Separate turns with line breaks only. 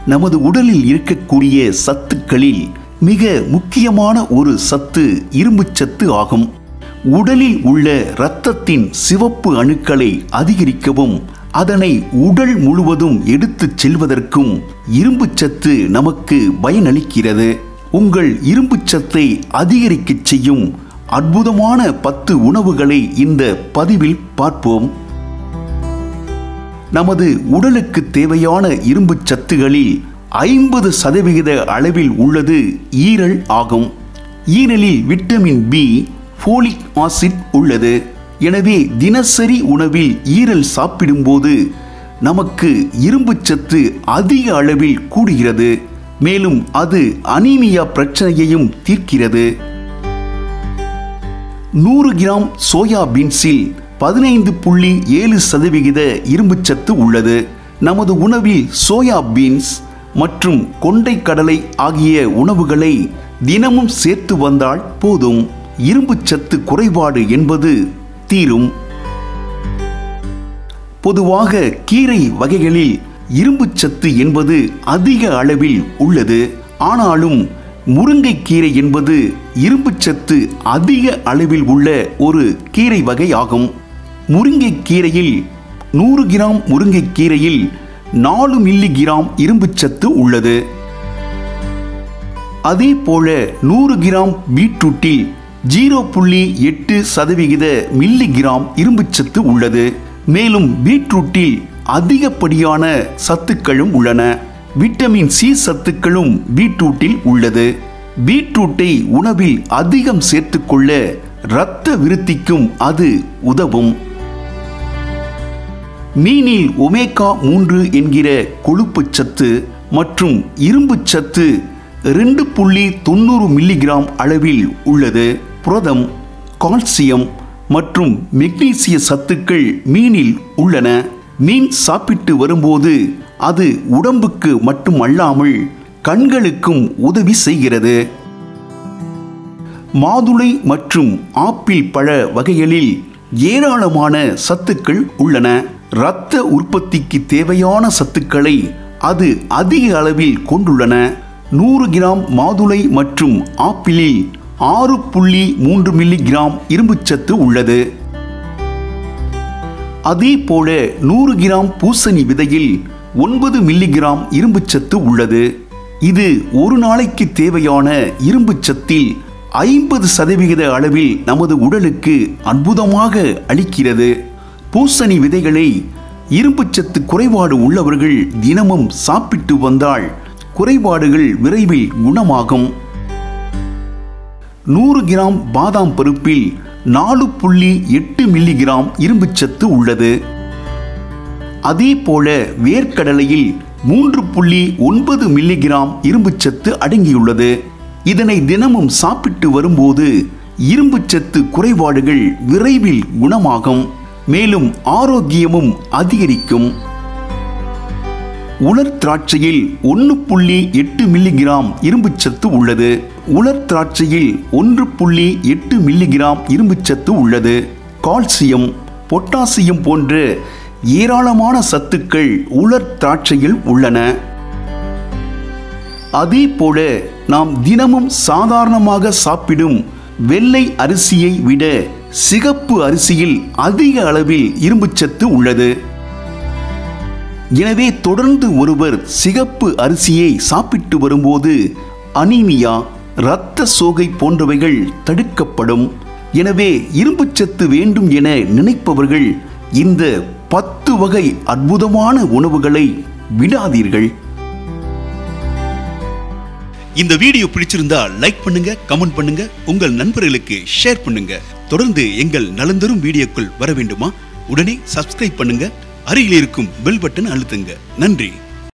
நமது உடலில் இருக்கக்கூடிய சத்துக்களில் மிக முக்கியமான ஒரு சத்து இரும்புச்சத்து ஆகும். உடலில் உள்ள இரத்தத்தின் சிவப்பு அணுக்களை அதிகரிக்கவும் அதனை உடல் முழுவதும் எடுத்துச் செல்வதற்கும் இரும்புச்சத்து நமக்கு பயனளிக்கிறது. உங்கள் இரும்புச்சத்தை அதிகரிக்கச் செய்யும் அற்புதமான 10 உணவுகளை இந்த பதிவில் பார்ப்போம். நமது உடலுக்கு தேவையான இரும்புச் சத்துகளில் 50% அளவில் உள்ளது ஈரல் ஆகும். ஈரலில் விட்டமின் பி, ஃபோலிக் ஆசிட் உள்ளது. எனவே தினசரி உணவில் ஈரல் சாப்பிடும்போது நமக்கு இரும்புச்சத்து அதிக அளவில் கூடுகிறது. மேலும் அது அனீமியா பிரச்சனையையும் தீர்க்கிறது. 100 கிராம் சோயா பீன்ஸில் 15.7% இரும்புச்சத்து உள்ளது. நமது உணவில் சோயா பீன்ஸ் மற்றும் கொண்டை கடலை ஆகிய உணவுகளை தினமும் சேர்த்து வந்தால் போதும், இரும்புச்சத்து குறைபாடு என்பது தீரும். பொதுவாக கீரை வகைகளில் இரும்புச்சத்து என்பது அதிக அளவில் உள்ளது. ஆனாலும் முருங்கைக்கீரை என்பது இரும்புச்சத்து அதிக அளவில் உள்ள ஒரு கீரை வகை ஆகும். முருங்கைக்கீரையில் 100 கிராம் முருங்கைக்கீரையில் 4 மில்லிகிராம் இரும்புச்சத்து உள்ளது. அதே போல 100 கிராம் பீட்ரூட்டில் 0.8% மில்லிகிராம் இரும்புச்சத்து உள்ளது. மேலும் பீட்ரூட்டில் அதிகப்படியான சத்துக்களும் உள்ளன. விட்டமின் சி சத்துக்களும் பீட்ரூட்டில் உள்ளது. பீட்ரூட்டை உணவில் அதிகம் சேர்த்துக்கொள்ள இரத்த விருத்திக்கும் அது உதவும். மீனில் ஒமேகா 3 என்கிற கொழுப்புச் சத்து மற்றும் இரும்புச் சத்து 2.90 மில்லிகிராம் அளவில் உள்ளது. புரதம், கால்சியம் மற்றும் மெக்னீசிய சத்துக்கள் மீனில் உள்ளன. மீன் சாப்பிட்டு வரும்போது அது உடம்புக்கு மட்டுமல்லாமல் கண்களுக்கும் உதவி செய்கிறது. மாதுளை மற்றும் ஆப்பிள் பழ வகைகளில் ஏராளமான சத்துக்கள் உள்ளன. இரத்த உற்பத்திக்கு தேவையான சத்துக்களை அது அதிக அளவில் கொண்டுள்ளன. 100 கிராம் மாதுளை மற்றும் ஆப்பிளில் 6.3 மில்லிகிராம் இரும்புச்சத்து உள்ளது. அதே போல 100 கிராம் பூசணி விதையில் 9 மில்லிகிராம் இரும்புச்சத்து உள்ளது. இது ஒரு நாளைக்கு தேவையான இரும்புச்சத்தில் 50% அளவில் நமது உடலுக்கு அற்புதமாக அளிக்கிறது. பூசணி விதைகளை இரும்புச்சத்து குறைபாடு உள்ளவர்கள் தினமும் சாப்பிட்டு வந்தால் குறைபாடுகள் விரைவில் குணமாகும். 100 கிராம் பாதாம் பருப்பில் 4.8 மில்லிகிராம் இரும்புச்சத்து உள்ளது. அதே போல வேர்க்கடலையில் 3.9 மில்லிகிராம் இரும்புச்சத்து அடங்கியுள்ளது. இதனை தினமும் சாப்பிட்டு வரும்போது இரும்புச்சத்து குறைபாடுகள் விரைவில் குணமாகும். மேலும் ஆரோக்கியமும் அதிகரிக்கும். உலர் திராட்சையில் 1.8 மில்லிகிராம் இரும்புச்சத்து உள்ளது. உலர் திராட்சையில் 1.8 மில்லிகிராம் இரும்புச்சத்து உள்ளது. கால்சியம், பொட்டாசியம் போன்ற ஏராளமான சத்துக்கள் உலர் திராட்சையில் உள்ளன. அதே போல நாம் தினமும் சாதாரணமாக சாப்பிடும் வெள்ளை அரிசியை விட சிகப்பு அரிசியில் அதிக அளவில் இரும்புச்சத்து உள்ளது. எனவே தொடர்ந்து ஒருவர் சிகப்பு அரிசியை சாப்பிட்டு வரும்போது அனீமியா, இரத்த சோகை போன்றவைகள் தடுக்கப்படும். எனவே இரும்புச்சத்து வேண்டும் என நினைப்பவர்கள் இந்த 10 வகை அற்புதமான உணவுகளை விடாதீர்கள்.
இந்த வீடியோ பிடிச்சிருந்தா லைக் பண்ணுங்க, கமெண்ட் பண்ணுங்க, உங்கள் நண்பர்களுக்கு ஷேர் பண்ணுங்க. தொடர்ந்து எங்கள் நலந்தரும் வீடியோக்கள் வர வேண்டுமா? உடனே சப்ஸ்கிரைப் பண்ணுங்க, அருகில் இருக்கும் பெல் பட்டன் அழுத்துங்க. நன்றி.